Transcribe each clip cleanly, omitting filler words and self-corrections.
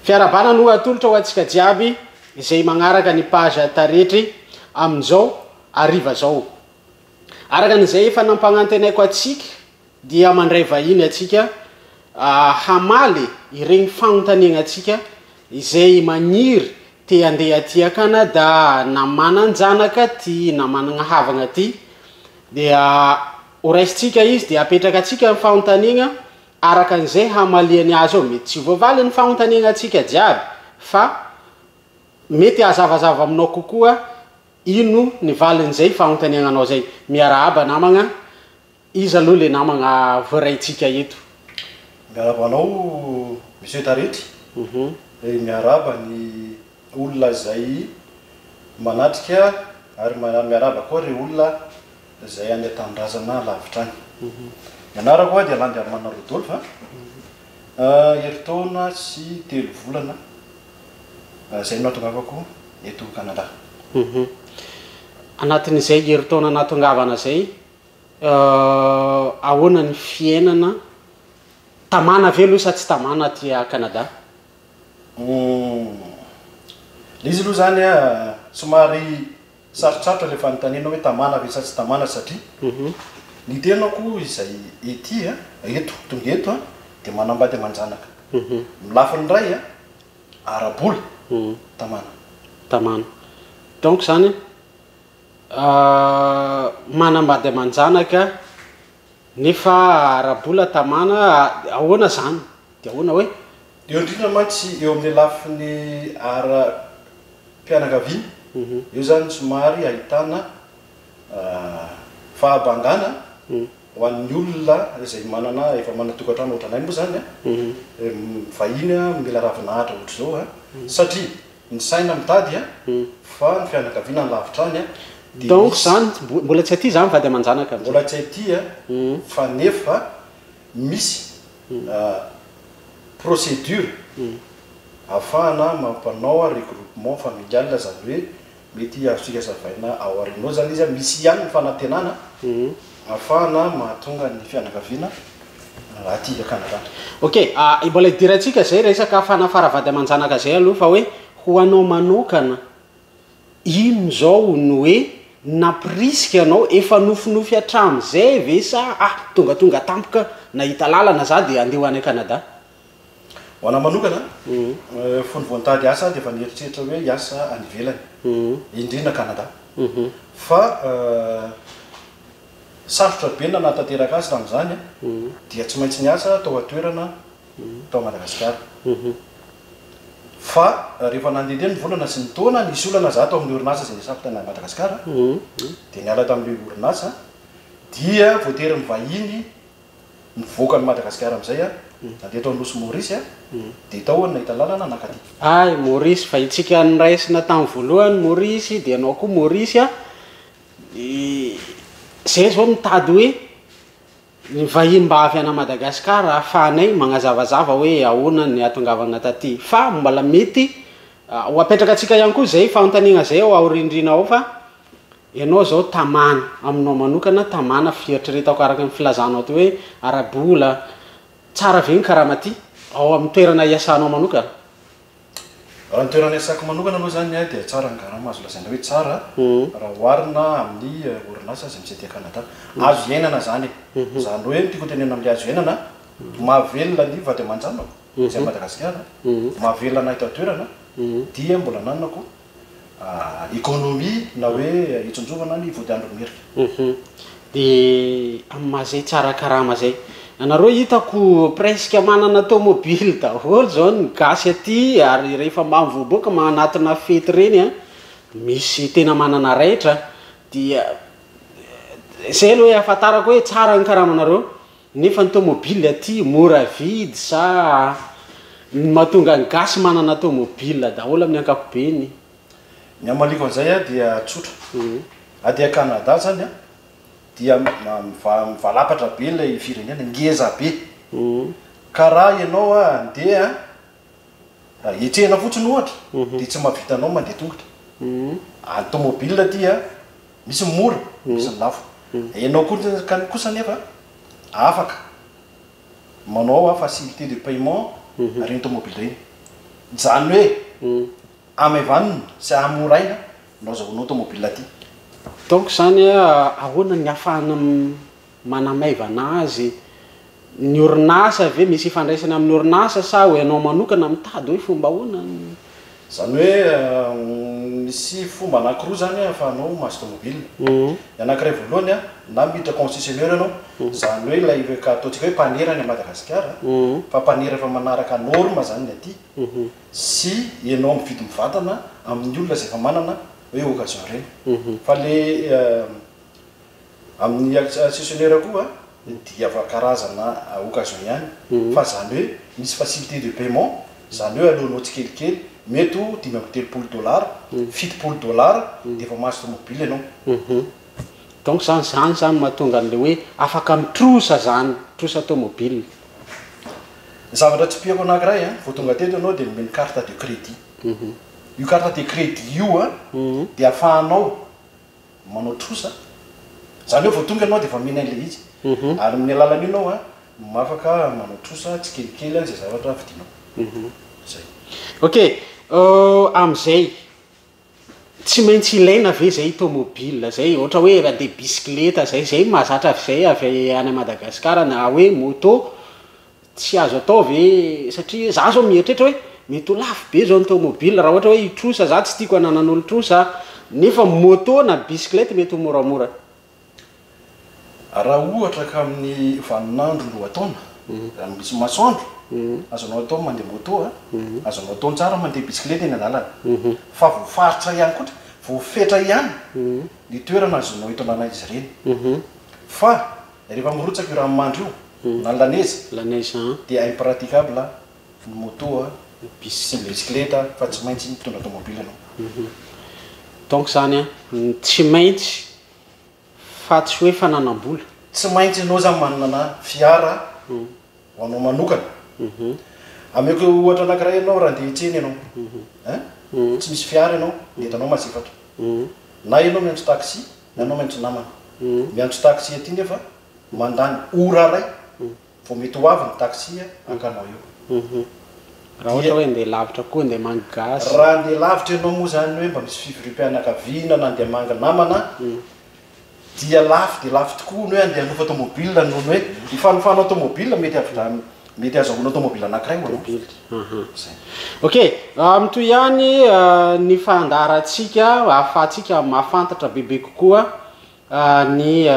Fiarabana no atolotra ho antsika jiaby izay magnaraka ny page Taretry amin'izao ariva zao. Araka an'izay efa nampanantenaiko atsika dia mandray vahiny atsika hamaly ireny fanontaniana atsika izay maniry te andeha aty Canada na mananjanaka ty na manana havagna ty dia oraisitsika izy dia apetraka atsika ny fanontaniana araka an'izay hamaliany azy ao. Mety tsy voavaly ny fanontaniana atsika jiaby fa mety hazavazava aminao kokoa ino ny valin'izay fanontaniana anao zay. Miarahaba namagna, izy aloha le namagna voaraitsika eto. Miarahaba anao Monsieur Taretry. Miarahaba ny olona zay manatrika ary miarahaba koa re olona zay any an-tanindrazana lavitra any. Ianarako dia landy Armana Rodolphe. Heritaona sy 3 volana zay natongavako eto Canada. Anatin'izay heritaona natongavana zay ahoana ny fiainana tamana ve aloha sa tsy tamana aty Canada? Izy aloha zany somary sarotrarotra le fanontaniana hoe tamana ve sa tsy tamana satria ny tenako izay ety eto tonga eto dia manambady amanjanaka. Milafiny ray arabola tamana. Donc zany manambady amanjanaka nefa arabola tamana ahoana zany? Dia ahoana hoe? Eo indrindra mantsy eo amin'ny lafiny ara-pianakaviana eo zany somary ahitana fahabangana ho an'ny olona izay manana efa manatokantrano ohatranay moa zany vahiny mila ravinahitra ohatra zao satria ny saina mitady fa ny fianakaviana ny lavitra any. Donc zany mbola tsy aty zany vady amanjanaka, mbola tsy aty fa nefa misy procédure afahana mampanao regroupement familial zany hoe mety azontsika zavaina ao arinao zany izy misy ihany ny fanantenana afahana mahatonga ny fianakaviana aty Canada. Ok, mbola idirantsika zay resaka fanafara vady amanjanaka zay aloha fa hoe ho anao manokana ino zao no hoe napriska anao efa nofinofy atram'izay ve sa tonga tampoka nahita lalana za dia andeha ho any Canada? Ho ana manokana fony voantady asa dia efa nieritreritra hoe hiasa any ivelany indrindra Canada fa sarotra be nanatanteraka azy tamin'izany dia tsy maintsy niasa tao atoerana tao Malagasy. Fa rehefa nandehandeha ny volana sy ny taona nisy olana za tao amin'ny orinasa izay nisako tany Madagasikara dia niala tamin'ilay orinasa dia voatery mivahiny nivoaka ny Madagasikara amin'izay nandeha tao Nosy Maurice dia tao nahita lalana nakaty. Maurice fa itsika niraisina tamin'ny voalohany Maurice dia anao koa Maurice zay zao mitady hoe ny vahiny mba avy ana Madagasikara ahafahanay magnazavazava hoe ahoana ny atongavana taty fa mbola mety ho apetraka atsika ihany koa zay fanontaniana zay ao aorindrina ao fa ianao zao tamana aminao manokana tamana fieritreretako araka ny filazanao ty hoe arabola tsara ve ny karama ty ao amin'ny toerana iasanao manokana? Raha ny toerana iasako manokana aloha zany dia tsara ny karama azo lazaina hoe tsara raha oharina amin'ny orinasa izay misy aty Canada. Azo iainana zany zany hoe tiako tenena amin'ny azo iainana mahavelona ny vady amanjanako izay Madagasikara mahavelona anay tao toerana dia mbola nanako économie na hoe hitsonjovana ny vody andro merika. Dia amin'ny mahazay tsara karama zay anareo hitako presque manana tomobile daholo zao ny gasy aty ary rehefa mamivoaboaka manatina fety reny misy tena manana raitra dia zay aloha hoe ahafantarako hoe tsara ny karamanareo nefa ny tomobile aty mora vidy sa mahatonga ny gasy manana tomobile daholo amin'ny ankapobeny? Ny amaliko an'izay dia tsotra aty Canada zany dia mivalapatra be ilay firenena ngeza be ka raha ianao andeha hitrehana fotsiny ohatra dia tsy mahavitanao mandeha tongotra. Any tomobile aty misy mora misy ny lafo ianao kosa nefa afaka manao facilité de paiement reny tomobile reny zany hoe amevanina sy amoraina nao zahoanao automobile aty. Donc zany ahoana ny afahana manamaivana azy ny orinasa ve misy ifandraisana amin'ny orinasa sa hoe anao manokana mitady hoe fomba ahoana zany hoe misy fomba anankiroa zany ahafahanao mahazo tomobile. Anankiray voalohany na miditra concessionnaire anao zany hoe ilay ka ataontsika hoe mpanera any Madagasikara fa mpanera efa manaraka norme zany ny aty sy ianao mividy mivantana amin'ny olona izay efa manana hoe occasion reny. Fa le amin'ny concessionnaire koa dia fa karazana occasion ihany fa zany hoe misy facilité de paiement zany hoe alohanao tsikelikely mety $10 $70 dia efa mahazo tomobile ianao. Donc zany mahatonga an'le hoe afaka mitrosa zany trosa tomobile. Zavatra tsy piako anankiray vao tonga teto anao dia nomeny carte de crédit. Io carte de crédit io dia ahafahanao manao trosa zany hoe vao tonga anao dia efa mena an'le izy ary amin'ny alalan'io anao mafaka manao trosa tsikelikely zay zavatra vidinao. Zay. Ok, am'izay tsy maintsy ilaina ve zay tomobile zay ohatra hoe de bicyclette zay mahazatra zay avy any Madagasikara na hoe moto tsy azo atao ve satria za zao mieritretra hoe mety ho lafo be zao ny tomobile raha ohatra hoe hitrosa za tsy tiako ananan'olo trosa nefa moto na bicyclette mety ho moramora. Raha ohatra ka amin'ny vaninandro loha-taona misy masoandro azonao atao mandeha moto azonao atao tsara mandeha bicyclette eny an-dalana fa voafaritra ihany kotra voafetra ihany ny toerana azonao hitonana izy ireny fa rehefa mirotsaka io ranomandry io na laneza dia impraticable ny moto sy bicyclette fa tsy maintsy mitondra tomobile anao. Donc zany tsy maintsy fa tsy hoe fananam-bola tsy maintsy anao zany manana fiara ho anao manokana. Ameko ohatra anankiray ianao raha andeha hitseny ianao tsy misy fiara ianao dia entanao mazefatra na ianao miantso taxi na ianao miantso namana miantso taxi aty nefa mandany ora ray vao mety ho avy ny taxi ankanao eo. raha ohatra hoe andeha lavitra koa andeha mangasy raha andeha lavitra ianao moa zany hoe mba misy fivorim-pianakaviana na andeha manga namana dia lafo dia lafo tokoa ny hoe andeha hanofa tomobile noho ny hoe ifanofanao tomobile mety azahoana tomobile anankiray ho ok amito ihany ny fandarantsika ahafahantsika mahafantatra bebe kokoa ny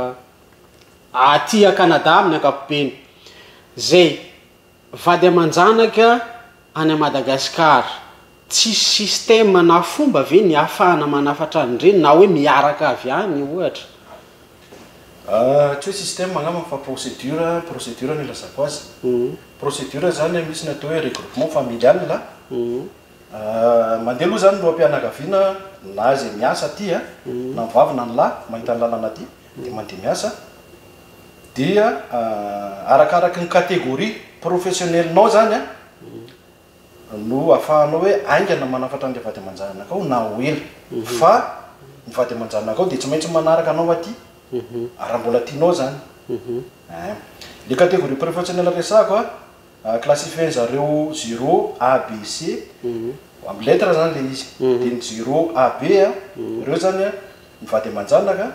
aty a Canada amin'ny ankapobeny zay vady aman-janaka any Madagasikara tsy système na fomba ve ny ahafahana manafatra an'ireny na hoe miaraka avy any ohatra. Tsy hoe système magnama fa procédure ny ilazako azy. Procédure zany misy ny atao hoe regroupement familial mandeha aloha zany loam-pianakaviana na zay miasa aty na mivavy na ny lahy mahita ny lalana aty dia mandeha miasa dia arakaraky ny catégorie professionnel-nao zany no ahafahanao hoe aingana manafatra an'ilay vady aman-janakao na oela fa ny vady aman-janakao dia tsy maintsy manaraka anao aty raha mbola tianao zany. Le catégorie professionnel resako classifien zareo 0 A B C amin'ny lettre zany le izy dia ny 0 A B ireo zany ny vady aman-janaka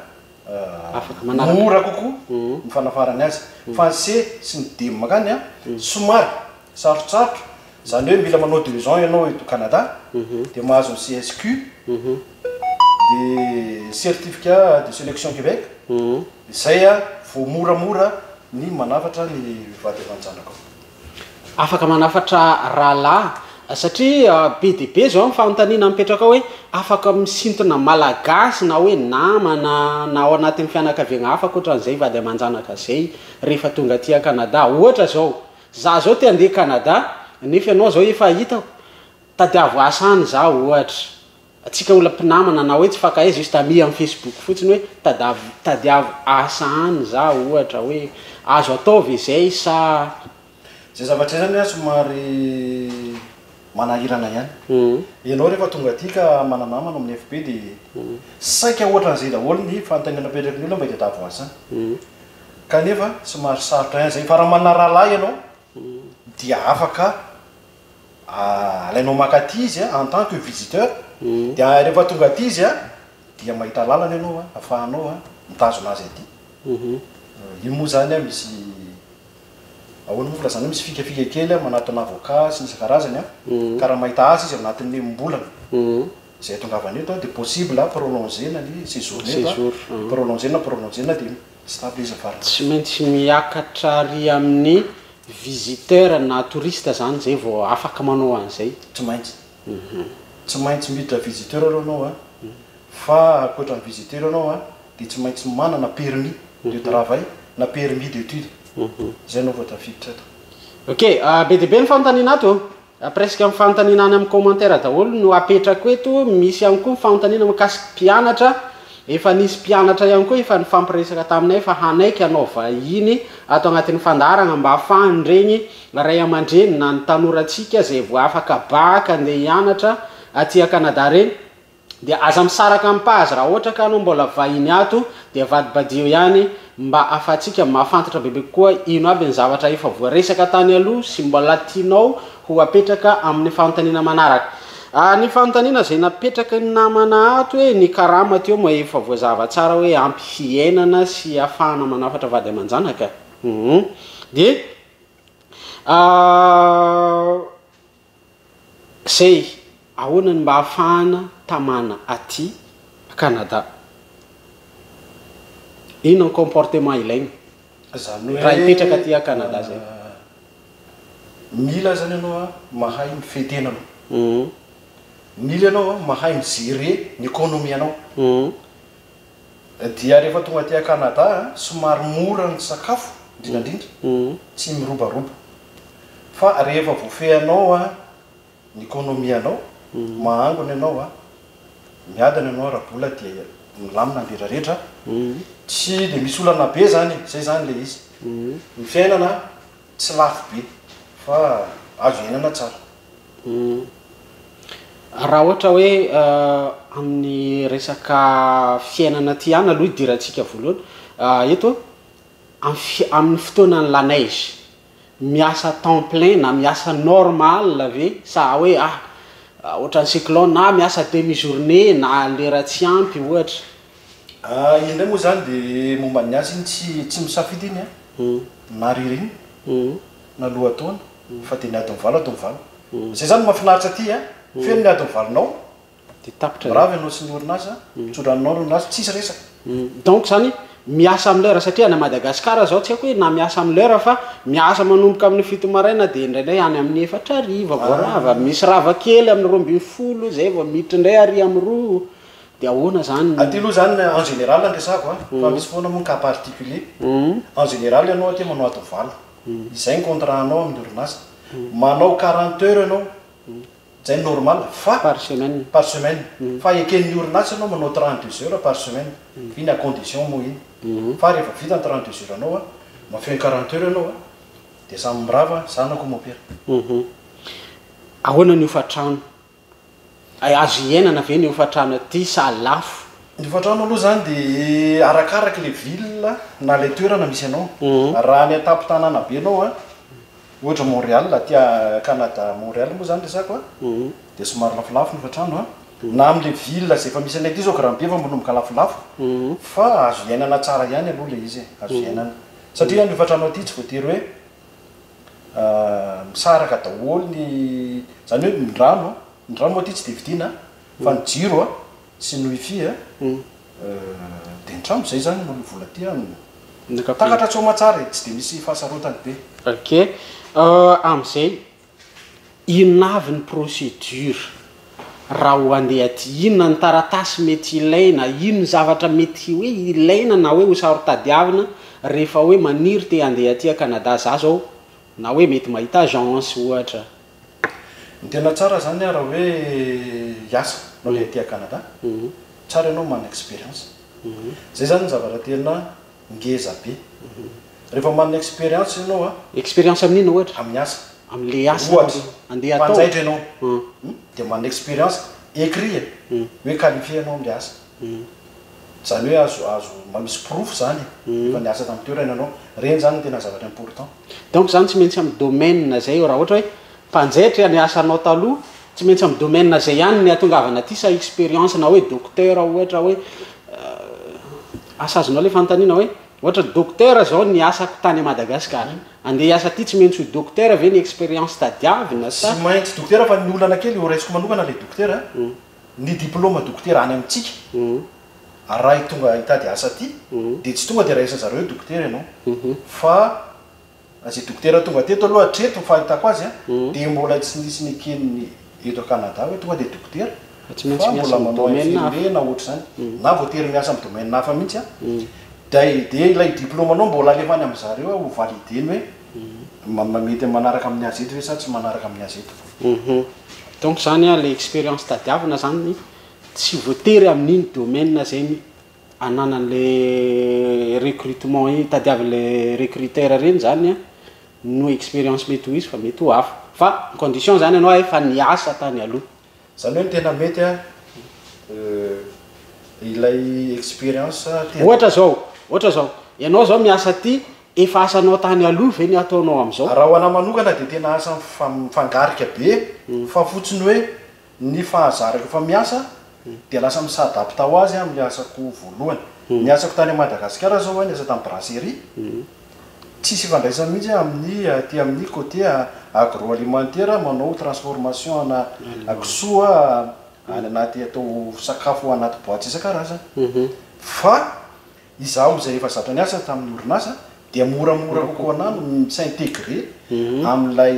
mora kokoa ny fanafarany azy fa ny C sy ny D makany somary sarotsarotra zany hoe mila manao 2 ans ianao eto Canada dia mahazo ny CSQ dia certificat de sélection Québec izay vao moramora ny manafatra ny vady aman-janaka. Afaka manafatra rahalahy satria be dia be zao fanontaniana mipetraka hoe afaka misintona malagasy na hoe namana na ao anatin'ny fianakaviana hafa ankoatran'izay vady aman-janaka zay rehefa tonga aty a Canada. Ohatra zao za zao te andeha Canada nefa ianao zao efa hitako tadiavo asa any za ohatra atsika olona mpinamana na hoe tsy fakay juste ami amin'ny Facebook fotsiny hoe tadiavo asa any za ohatra hoe azo ataovy izay sa zay zavatra zany somary manahirana ihany. Ianao rehefa tonga aty ka mananamana amin'ny FB dia saika ohatran'izay daholo ny fanontaniana petraky ny olona mba hitadiavo asa kanefa somary sarotra ihany zay fa raha manana rahalahy ianao dia afaka alainao makaty izy en tant que visiteur dia rehefa tonga aty izy dia mahita lalana ianao afahanao mitazona azy aty io moa zany misy ahoana moa filazana misy fikafika kely manatona avocat sy nisy karazany ka raha mahita azy izy anatin'ny mbolana zay tongavany eto dia possible prolonger na ny séjour prolonger na dia stable izy afara tsy maintsy miakatra ary amin'ny visiteur na touriste zany zay vao afaka manao an'izay tsy maintsy miditra visiteur anao fa ankoatra ny visiteur anao dia tsy maintsy manana permis de travail na permis d'étude zay anao vao tafiditra eto ok be dia be ny fanontaniana ato presque mifanontaniana any amin'ny commentaire daholo no apetrako eto misy ihany koa mifanontaniana mikasiky mpianatra efa nisy mpianatra ihany koa efa nifampiresaka taminay fa hanaiky anao vahiny ato agnatin'ny fandarana mba ahafahany regny ray aman-dreny na ny tanorantsika zay vao afaka baka andeha hianatra aty Canada reny dia aza misaraka ampahazy raha ohatra ka anao mbola vahiny ato dia vadibadio ihany mba afatsika mahafantatra bebe koa ino aby ny zavatra efa voaresaka tany aloha sy mbola tianao ho apetraka amin'ny fanontaniana manaraka ny fanontaniana zay napetraka ny namana ato hoe ny karama teo moa efa voazava tsara hoe ampy hiainana sy ahafahana manafatra vady aman-janaka dia zay ahoana ny mba ahafahana tamana aty Canada ino ny comportement ilaigna zany raha hipetraka aty Canada zay mila zany ianao mahay mifetena anao mila ianao mahay migerer ny économie anao dia rehefa tonga aty Canada somary mora ny sakafo indrindrandrindra tsy mirobaroba fa rehefa voafehanao ny économie anao mahangony ianao miadana ianao rabola dia milamina andretrarehetra tsy dia misy olana be zany zay zany le izy ny fiainana tsy lafo be fa azo iainana tsara raha ohatra hoe amin'ny resaka fiainana ty any aloha idirantsika voalohany eto amin'ny fotoanany la neige miasa temps plein na miasa normal ve sa hoe ohatran'ny cyclone na miasa demi journée na lera tsy ampy ohatra indray moa zany dia momba ny asa iny tsy misafidy iny na ririny na lohataona fa dia niady mivalo atao mivalo zay zany mahafinaritra aty feno niady mivalonao dia tapitra brava ianao sy ny orinasa mitsodraninao ny orinasa tsisy resaka donc zany miasa amin'ny lera satria any Madagascar zao tsy haiko hoe na miasa amin'ny lera fa miasa manomboka amin'ny 7 maraina dia indraindray any amin'ny 4 hariva voarava misy rava kely amin'ny 12 zay vao miditra indray ary amin'ny 2 dia ahoana zany aty aloha zany en général andresako fa misy foana moa cas particulier en général ianao aty manao ato valo izay ny contrat anao amin'ny orinasa manao 40 heures ianao zay normal fa par semaine fa eken'ny orinasa ianao manao 32 heures par semaine iny à condition moa iny fa rehefa vita ny 32 heures anao mafeny 40 heures ianao dia samy mirava zanako mopera ahoana ny ofatrano azo iainana ve ny ofatrano aty sa lafo ny ofatrano aloha zany dia arakaraky le ville na le toerana misy anao raha ny atapy tanàna be anao ohatra Montréal aty Canada Montréal moa zany resako dia somary lafolafo ny ofatrano na amin'le ville zay efa misy anay aty zao ka raha be fa manomboka lafolafo fa azo iainana tsara ihany aloha le izy azo iainana satria ny ofatrano aty tsy voatery hoe misaraka daholo ny zany hoe ny rano aty tsy dia vidiana fa ny jiro sy ny wifi dia ny trano zay zany no vola aty takatra tsoma tsara tsy dia misy fahasarotany be ok amin'izay inona avy ny procédure raha ho andeha aty inona ny taratasy mety ilaina ino ny zavatra mety hoe ilaina na hoe ho sarotadiavina rehefa hoe maniry te andeha aty Canada za zao na hoe mety mahita agence ohatra ny tena tsara zany raha hoe hiasa no le aty Canada tsara ianao mana expérience zay zany ny zavatra tena ngeza be rehefa manana expérience ianao expérience amin'ino ohatra amin'ny asa amin'le asa andeha atao mpanjaitra ianao dia manana expérience écrit hoe qualifié ianao amin'le asa zany hoe azo misy proof zany efa niasa tamin'ny toerana ianao reny zany tena zavatra important donc zany tsy maintsy amin'ny domaine zay raha ohatra hoe mpanjaitra ny asanao taloha tsy maintsy amin'ny domaine zay ihany ny atongavana aty sa expérience na hoe docteur ohatra hoe asa azonao le fanontaniana hoe ohatra docteur zao ny asako tany Madagasikara andeha hiasa aty tsy maintsy ho docteur ve ny expérience tadiavina sy maintsy docteur fa ny olana kely ho raisiko manokana le docteur ny diplôme docteur any amintsika raha tonga hitady asa aty dia tsy tonga dia raha isa zareo docteur ianao fa zay docteur tonga teto aloha hatreto fahitako azy dia mbola tsy nisy ny kely eto Canada hoe tonga dia docteur fa mbola manao infirmier na ohatra zany na voatery miasa amin'ny domaine hafa mihitsy dia ilay diplôme anao mbola alefany amin'ny zareo ho valideny hoe mamety manaraka amin'ny azy eto hoe sa tsy manaraka amin'ny azy eto donc zany le expérience tadiavina zany tsy voatery amin'iny domaine zay ananan'le recrutement tadiavy le recruteur reny zany no expérience mety ho izy fa mety ho hafa fa condition zany ianao efa niasa tany aloha zany hoe ny tena mety ilay expérience ohatra zao ianao zao miasa aty efa asanao tany aloha ve ny ataonao am'izao raha ho ana manokana dia tena asa mifangarika be fa fotsiny hoe ny fahazarako fa miasa dia lasa misadapta ho azy amin'ny asako voalohany ny asako tany Madagasikara zao ny asa tamin'ny brasserie tsisy ifandraisana mihitsy amin'ny ty amin'ny côté agroalimentaire manao transformation ana akisoa any anaty atao sakafo anaty boaty isan-karazany fa izaho izay efa zatra ny asa tamin'ny orinasa dia moramora kokoa anano s'intégrer amin'ilay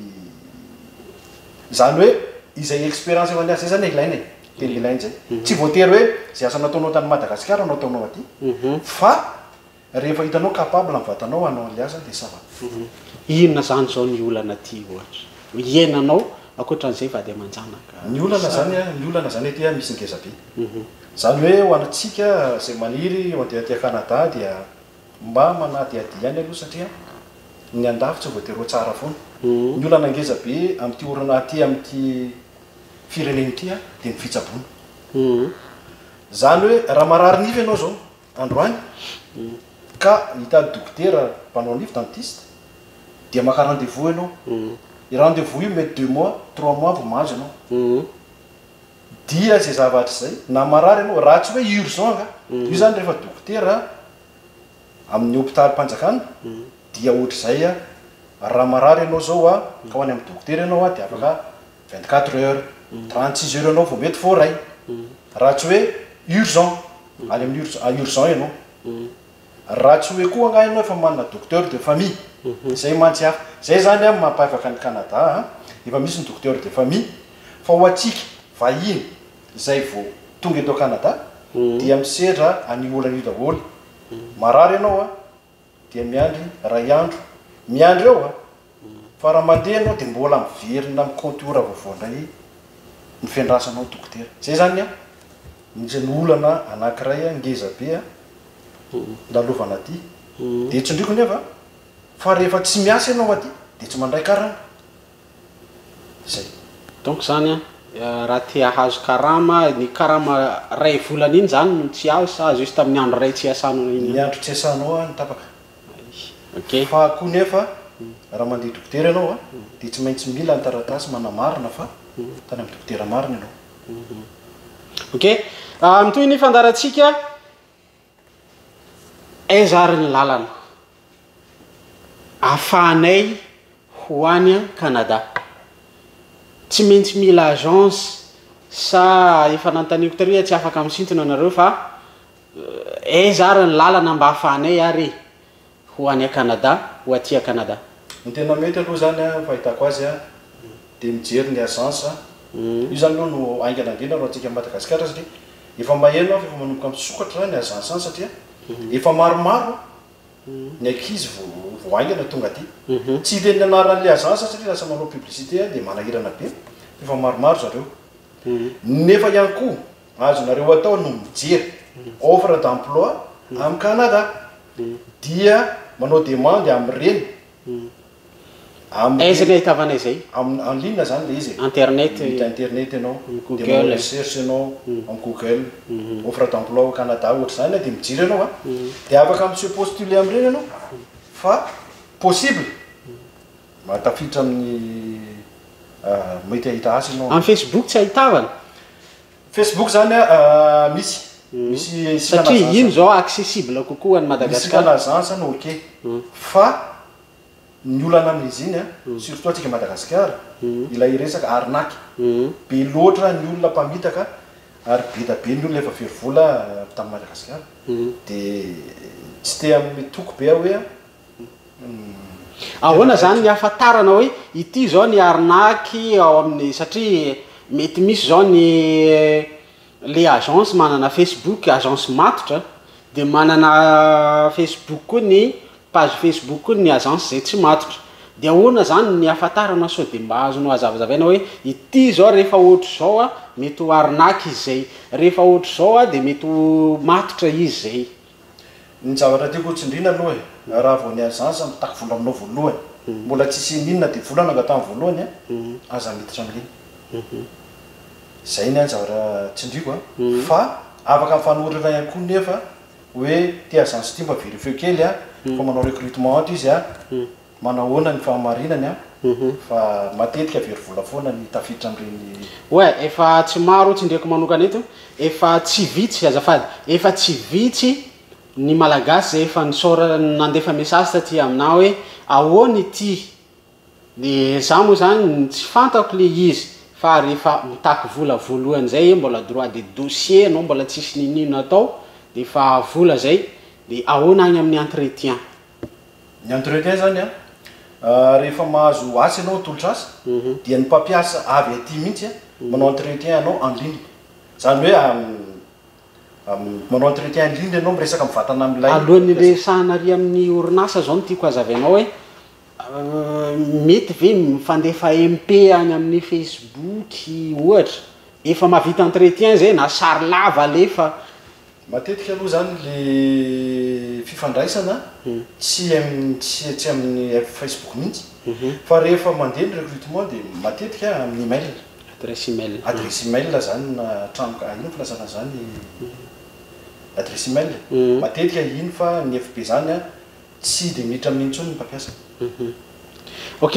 zany hoe izay expérience efa niasa zany ilaina tena ilaina zay tsy voatery hoe zay asa nataonao tany Madagasikara no ataonao aty fa rehefa hitanao capable amin'ny vatanao anao an'ilay asa dia sava inona zany zao ny olana aty ohatra ienanao akoatran'izay vady aman-janaka ny olana zany ety misy ngeza be zany hoe ho antsika zay maniry andeha aty Canada dia mba manadiadiany aloha satria ny andafy tsy voatery ho tsara foana ny olana ngeza be amin'ity orana aty amin'ity fireneny ity dia ny fitsaboana zany hoe raha marary nify ianao zao androany ka hitady docteur mpanao nify dentiste dia maka rendez-vous ianao i rendez-vous io mety 2 mois 3 mois vao mahazo ianao dia zay zavatra zay na marary ianao raha tsy hoe urgent ka io zany rehefa docteur amin'ny hôpitaly mpanjakana dia ohatr'izay raha marary ianao zao ka ho any amin'ny docteur ianao dia afaka 24 heures 36 heures ianao vao mety voaray raha tsy hoe urgent any amin'ny urgent ianao raha tsy hoe koa nga ianao efa manana docteur de famille zay mantsy hafa zay zany mampahivaka ny Canada efa misy ny docteur de famille fa ho atsika vahiny zay vao tonga eto Canada dia misedra any olana io daholo marary ianao dia miandry ray andro miandry eo fa raha mandeha ianao dia mbola miverina amin'ny contour voavoandray ny fiandrasanao docteur zay zany misy ny olana anankiray ngeza be lalovana aty dia tsindriko nefa fa rehefa tsy miasa ianao aty dia tsy mandray karama zay donc zany raha te hahazo karama ny karama ray volana iny zany no tsy azo sa juste tamin'ny andro ray tsy asanao iny ny andro tsy asanao ny tapaka ok fa koa nefa raha mandeha docteur ianao dia tsy maintsy mila ny taratasy manamarina fa tany amin'ny docteur marina ianao ok mitoy ny fandaratsika aizary ny lalana ahafahanay ho any Canada tsy maintsy mila agence sa efa nantaniko tary tsy afaka misintona anareo fa aizary ny lalana mba ahafahanay ary ho any Canada ho aty Canada ny tena mety aloha zany fahitako azy dia mijery ny agence io zany aloha no aingana indrindra ro antsika Madagasikara satria efa maheno efa manomboka misokatra ny agence satria efa maromaro ny ankizy vao aingana tonga aty tsy dia ny anaran'le agence satria lasa manao publicité dia manahirana be efa maromaro zareo nefa ihany koa azonareo atao no mijery offre d'emploi amin'ny Canada dia manao demande amin'ireny aizany ahitavanay zay en ligne zany le izy internet ianao Google recherche ianao amin'ny Google offre d'emploi au Canada ohatra zany dia mijiry ianao dia afaka monsieur postuler amin'ireny ianao fa possible matafiditra amin'ny mety ahita azy anao amin'ny Facebook tsy ahitavana Facebook zany misy satria ino zao accessible kokoa any Madagascar lazansa no ok fa ny olana amin'izy iny surtout atsika Madagascar ilay resaka arnaque be loatra ny olona mpamitaka ary be da be ny olona efa very vola tamin'ny Madagascar de tsy te amin'ny toko be hoe ahoana zany ny ahafantarana hoe ity zao ny arnaque ao amin'ny satria mety misy zao ny le agence manana Facebook agence matotra de manana Facebook koa ny page Facebook koa ny agence zay tsy matotra de ahoana zany ny ahafantarana sao de mba azonao hazavazavaina hoe ity zao rehefa ohatry zao mety ho arnaque izy zay rehefa ohatry zao de mety ho matotra izy zay ny zavatra tiako tsindrina aloha raha vao ny agence mitako vola aminao voalohany mbola tsisy ninona de volana angatany voalohany aza miditra amin'iny zay ny zavatra tsindriko fa afaka mifanorana ihany koa nefa hoe ty agence ty mba vérifier kely fa manao recrutement izy manahoana ny fahamarinany fa matetika very vola foana ny tafiditra amin'ireny ouais efa tsy maro tsindriako manokana eto efa tsy vitsy azafady efa tsy vitsy ny malagasy zay efa nisora nandefa message taty aminao hoe ahoana ity de za moa zany tsy fantako le izy fa rehefa mitako vola voalohany zay mbola droit de dossier anao mbola tsisy ninino atao de fa vola zay de ahoana agny amin'ny entretien ny entretien zany rehefa mahazo asy anao tolotra asy dia ny mpampiasa avy aty mihitsy manao entretien anao en ligne zany hoe manao entretien en ligne anao miresaka mivatana am'ilay alohan'ny resahana ary amin'ny orinasa zao no tiako hazavainao hoe mety ve mifandefa MP any amin'ny Facebook ohatra efa mahavita entretien zay na sary lava alefa matetika aloha zany le fifandraisana tsy amin'ny Facebook mihitsy fa rehefa mandeha ny recrutement de matetika amin'ny email adresse email zany na tranoka ino filasana zany adresse email matetika iny fa ny FB zany tsy de miditra amin'iny intsony ny mpampiasa ok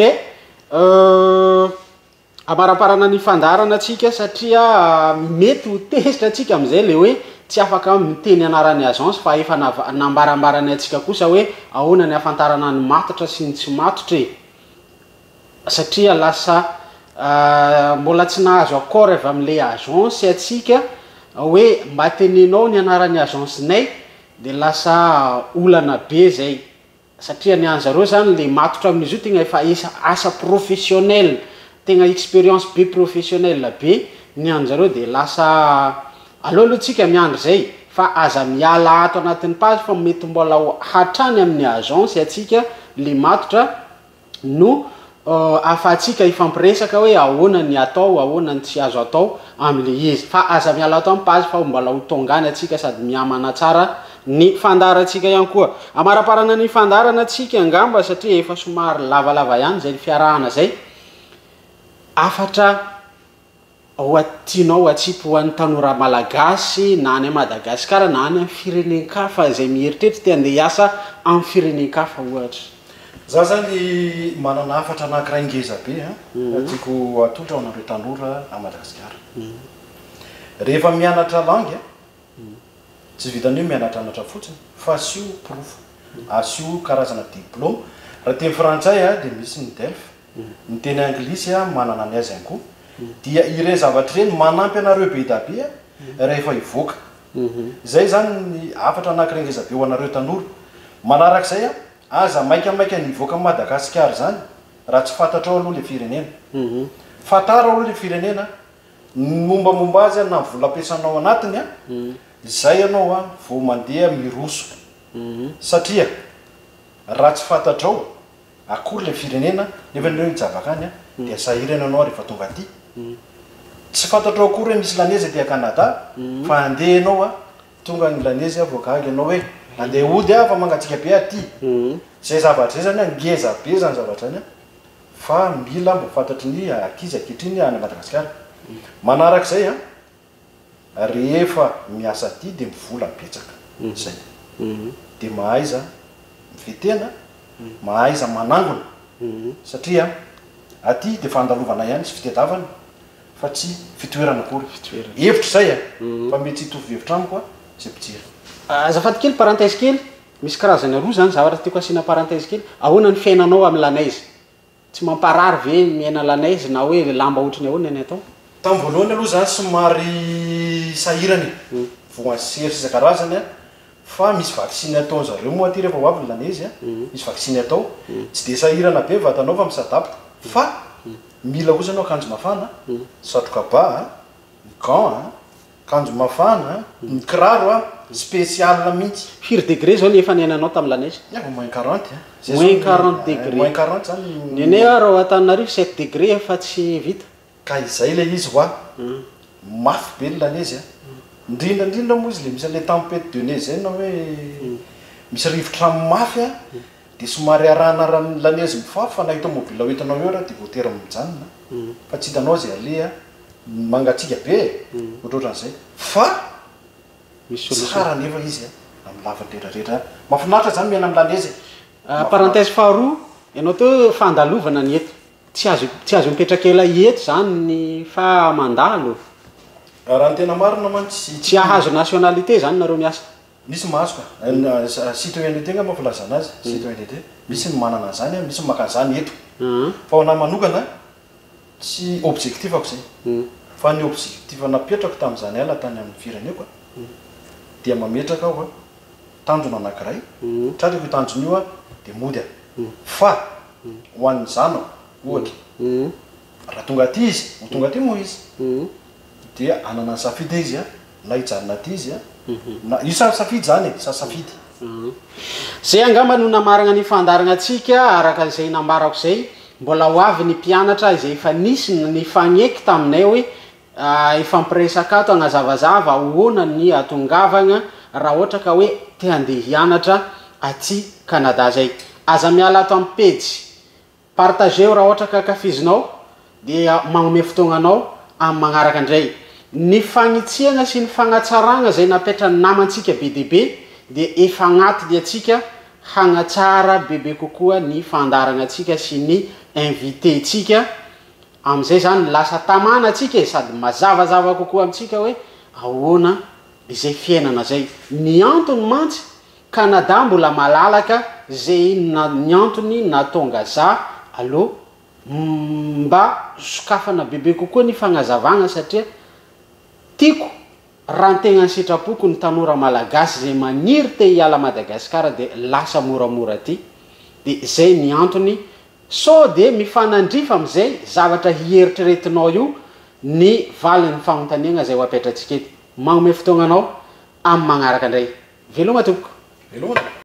amaraparana ny fandarana atsika satria mety ho tezitra atsika am'izay le hoe tsy afaka miteny anaran'ny agence fa efa nambarambarany atsika kosa hoe ahoana ny ahafantarana ny matotra sy ny tsy matotra satria lasa mbola tsy nahazo accord avy amin'le agence atsika hoe mba teninao ny anaran'ny agence nay de lasa olana be zay satria ny anjareo zany le matotra amin'izy io tegna efa asa professionnel tegna expérience be professionnel be ny anjareo de lasa aloha tsika miandry zay fa aza miala ato anatin'ny page fa mety mbola hatrany amin'ny agence atsika le matotra no afatsika ifampiresaka hoe ahoana ny atao ahoana ny tsy azo atao am'le izy fa aza miala ato amin'ny page fa mbola ho tongany atsika sady miamana tsara ny fandaratsika ihany koa amaraparana ny fandarana atsika angamba satria efa somary lavalava ihany zay fiarahana zay afatra hoatianao atsipy ho an'ny tanora malagasy na any Madagascar na any amin'ny firenenkafa zay mieritreritra te andeha hiasa amin'ny firenenkafa ohatra za zany manana afatra anankiray ngeza be tiako atolotra ao anareo tanora a Madagascar rehefa mianatra langue tsy vitany hoe mianatranatra fotsiny fa asio proof asio karazana diplôme raha teny frantsay de misy ny DELF ny teny anglisy manana ny azy ihany koa dia ire zavatra reny manampy anareo be da be rehefa ivoaka zay zany ny afatra anankiray ngeza be ho anareo tanora manarak'izay aza maikamaika ny ivoaka Madagasikara zany raha tsy fantatrao aloha le firenena fatara aloha le firenena mombamomba azy na vola ampiasanao anatiny zay ianao vao mandeha miroso satria raha tsy fantatrao akory le firenena nefa nireo mijavaka any dia sahirana anao rehefa tonga aty tsy fantatrao akory hoe misy lanezy aty Canada fa andeha anao tonga ny lanezy voakagy anao hoe andeha ody fa mangatsika be aty zay zavatra zay zany ngeza be zany zavatra zany fa mila mbo fantatry ny akizy akehitriny any Madagasikara manarak'izay rehefa miasa aty de mivola betsaka zay de mahaiza mifetena mahaiza manangona satria aty de fandalovana ihany sy fitadiavana fa tsy fitoerana akory hevitra zay a fa mety hitovy hevitra amiko a zay mpijery azafady kely parenthèse kely misy karazany roa zany zavatra tiako asiana parenthèse kely ahoana ny fiainanao amin'ny lanaise tsy mamparary ve miaina lanaise na hoe lamba ohatrany ahoana ny atao tamin'ny voalohany aloha zany somary sahirany voasery isan-karazany a fa misy vaksiny atao zareo moa aty rehefa ho avy ny lanaise a misy vaksiny atao tsy de sahirana be vatanao fa misadapta fa mila kosa anao akanjo mafana satroka ba ny gant akanjo mafana ny kiraro a spécial mihitsy firy degré zao nefa niainanao tamin'ny lanaise moins 40 moins 40 degré moins 40 zany nene raha Antananarivo 7 degré fa tsy vita ka izay le izy hoa mafy be ny lanaise a indrindra moa izy le misy le tempête de neige zay na hoe misy rivotra mafy a de somary arahana lanaise mifafy fa nahita mobile hoentinao eo raha de voatery mijanona fa tsy hitanao zay alea mangatsika be ohatrohatran'izay fa misy tsara nefa izy a amin'ny lavitra rehetrarehetra mahafinaritra zany miaina amin'ny lanaise parenthèse faharoa ianao teo fandalovana ny eto tsy azo mipetraka ela eto zany ny fa mandalo raha ny tena marina man tsy ahazo nationalité zany nareo miasa misy mahazo ka citoyenneté nga mampilazana azy citoyenneté misy ny manana zany a misy makan'zany eto fa ho ana manokana tsy objectif ako zay fa ny objectif napetrako tamin'izany ala tany amin'ny fireneko dia mametraka aho a tanjona anankiray tratrako tanjona io a de mody a fa ho an'ny zanao ohatra raha tonga aty izy ho tonga aty moa izy dia anana ny safidy izy a na hijanona aty izy a na io safidy zany e safidy zay angamba no namarana ny fandarana atsika araka izay nambarako zay mbola ho avy ny mpianatra izay efa nisy ny fagneky taminay hoe ifampiresaka ato agnazavazava ahoana ny atongavana raha ohatra ka hoe te handeha hianatra aty Canada zay aza miala ato amin'ny page partageo raha ohatra ka kafizinao dia magnome fotoagnanao amin'ny magnaraka indray ny fagnitsiana sy ny fagnatsarana zay napetrany namantsika be deaibe dia efa agnaty dia atsika hagnatsara bebe kokoa ny fandarana atsika sy ny invité tsika am'izay zany lasa tamana atsika sady mazavazava kokoa amitsika hoe ahoana izay fiainana zay ny antony mantsy Canada mbola malalaka zay ny antony natonga za aloha mba sokafana bebe kokoa ny fagnazavana satria tiako raha ntegna ny sitrapoko ny tanora malagasy zay maniry te hiala Madagasikara de lasa moramora aty de zay ny antony so de mifanandrifa am'izay zavatra hieritriretinao io ny valin'ny fagnontaniana zay ho apetratsika ety magnome fotoagnanao amin'ny magnaraka indray veloma tompoko veloma